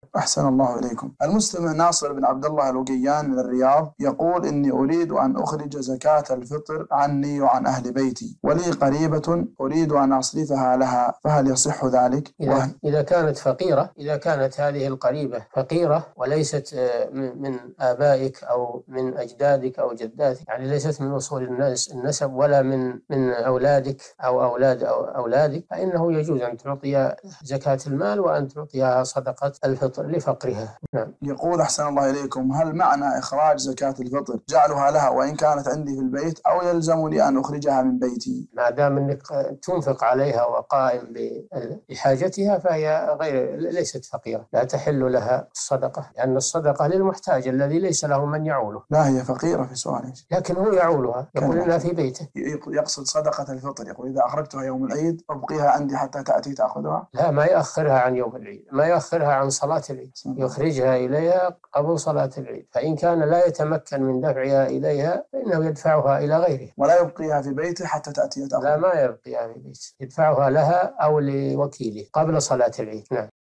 أحسن الله إليكم. المستمع ناصر بن عبد الله الوقيان من الرياض يقول: إني أريد أن أخرج زكاة الفطر عني وعن أهل بيتي، ولي قريبة أريد أن أصرفها لها، فهل يصح ذلك؟ إذا كانت فقيرة، إذا كانت هذه القريبة فقيرة وليست من آبائك أو من أجدادك أو جداتك، يعني ليست من أصول النسب ولا من أولادك أو أولادك، فإنه يجوز أن تعطي زكاة المال وأن تعطيها صدقة الفطر لفقرها. نعم. يقول: أحسن الله إليكم، هل معنى إخراج زكاة الفطر جعلها لها وإن كانت عندي في البيت، أو يلزمني أن أخرجها من بيتي؟ ما دام أنك تنفق عليها وقائم بحاجتها فهي ليست فقيرة، لا تحل لها الصدقة، لأن الصدقة للمحتاج الذي ليس له من يعوله. لا، هي فقيرة في سؤاله، لكن هو يعولها، يقول إنها في بيته. يقصد صدقة الفطر، يقول: إذا أخرجتها يوم العيد أبقيها عندي حتى تأتي تأخذها. لا، ما يأخرها عن يوم العيد، ما يأخرها عن صلاة العيد، يخرجها إليها قبل صلاة العيد، فإن كان لا يتمكن من دفعها إليها فإنه يدفعها إلى غيره. ولا يبقيها في بيته حتى تأتي تأخذها. لا، ما يبقيها في بيته، يدفعها لها أو لوكيله قبل صلاة العيد. نعم.